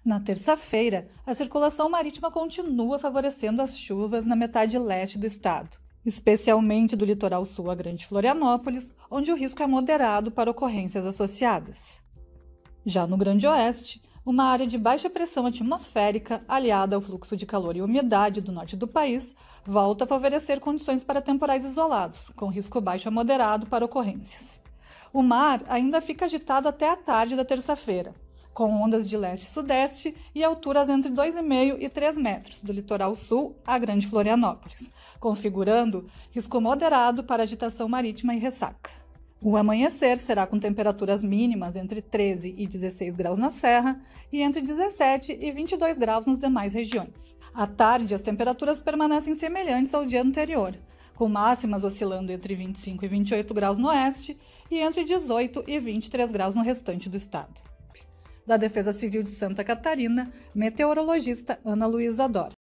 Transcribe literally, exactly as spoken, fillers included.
Na terça-feira, a circulação marítima continua favorecendo as chuvas na metade leste do estado, especialmente do litoral sul a Grande Florianópolis, onde o risco é moderado para ocorrências associadas. Já no Grande Oeste, uma área de baixa pressão atmosférica, aliada ao fluxo de calor e umidade do norte do país, volta a favorecer condições para temporais isolados, com risco baixo a moderado para ocorrências. O mar ainda fica agitado até a tarde da terça-feira, com ondas de leste e sudeste e alturas entre dois vírgula cinco e três metros, do litoral sul a Grande Florianópolis, configurando risco moderado para agitação marítima e ressaca. O amanhecer será com temperaturas mínimas entre treze e dezesseis graus na Serra e entre dezessete e vinte e dois graus nas demais regiões. À tarde, as temperaturas permanecem semelhantes ao dia anterior, com máximas oscilando entre vinte e cinco e vinte e oito graus no oeste e entre dezoito e vinte e três graus no restante do estado. Da Defesa Civil de Santa Catarina, meteorologista Ana Luísa Dors.